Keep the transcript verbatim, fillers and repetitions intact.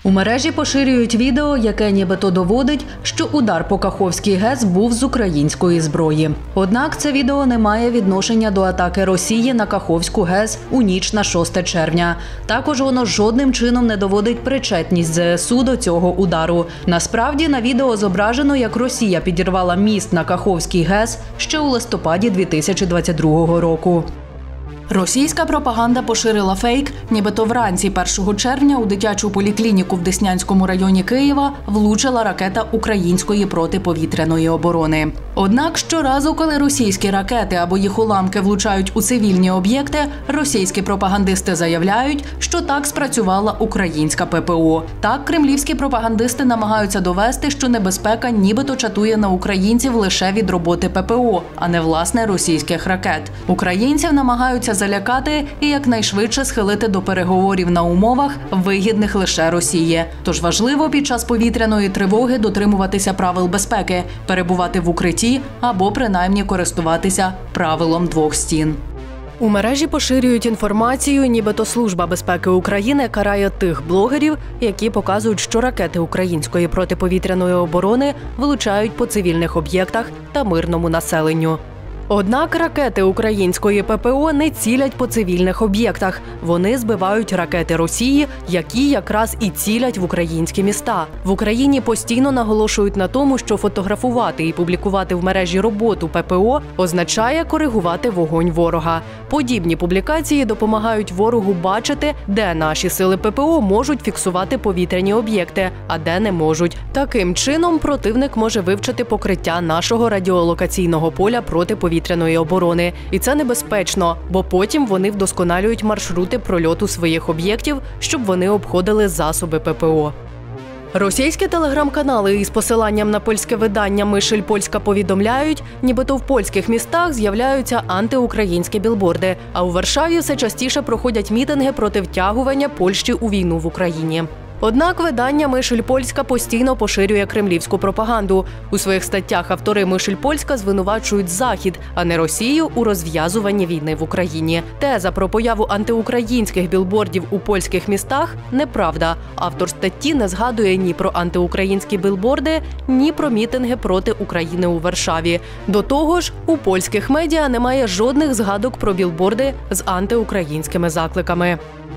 У мережі поширюють відео, яке нібито доводить, що удар по Каховській ГЕС був з української зброї. Однак це відео не має відношення до атаки Росії на Каховську ГЕС у ніч на шосте червня. Також воно жодним чином не доводить причетність ЗСУ до цього удару. Насправді, на відео зображено, як Росія підірвала міст на Каховській ГЕС ще у листопаді дві тисячі двадцять другого року. Російська пропаганда поширила фейк, нібито вранці першого червня у дитячу поліклініку в Деснянському районі Києва влучила ракета української протиповітряної оборони. Однак щоразу, коли російські ракети або їх уламки влучають у цивільні об'єкти, російські пропагандисти заявляють, що так спрацювала українська ППО. Так, кремлівські пропагандисти намагаються довести, що небезпека нібито чатує на українців лише від роботи ППО, а не власне російських ракет. Українців намагаються залякати і якнайшвидше схилити до переговорів на умовах, вигідних лише Росії. Тож важливо під час повітряної тривоги дотримуватися правил безпеки, перебувати в укритті або принаймні користуватися правилом двох стін. У мережі поширюють інформацію, нібито Служба безпеки України карає тих блогерів, які показують, що ракети української протиповітряної оборони влучають по цивільних об'єктах та мирному населенню. Однак ракети української ППО не цілять по цивільних об'єктах. Вони збивають ракети Росії, які якраз і цілять в українські міста. В Україні постійно наголошують на тому, що фотографувати і публікувати в мережі роботу ППО означає коригувати вогонь ворога. Подібні публікації допомагають ворогу бачити, де наші сили ППО можуть фіксувати повітряні об'єкти, а де не можуть. Таким чином противник може вивчити покриття нашого радіолокаційного поля протиповітряної повітряної оборони. І це небезпечно, бо потім вони вдосконалюють маршрути прольоту своїх об'єктів, щоб вони обходили засоби ППО. Російські телеграм-канали із посиланням на польське видання «Мишель Польська» повідомляють, нібито в польських містах з'являються антиукраїнські білборди, а у Варшаві все частіше проходять мітинги проти втягування Польщі у війну в Україні. Однак видання «Мишель Польська» постійно поширює кремлівську пропаганду. У своїх статтях автори «Мишель Польська» звинувачують Захід, а не Росію у розв'язуванні війни в Україні. Теза про появу антиукраїнських білбордів у польських містах – неправда. Автор статті не згадує ні про антиукраїнські білборди, ні про мітинги проти України у Варшаві. До того ж, у польських медіа немає жодних згадок про білборди з антиукраїнськими закликами.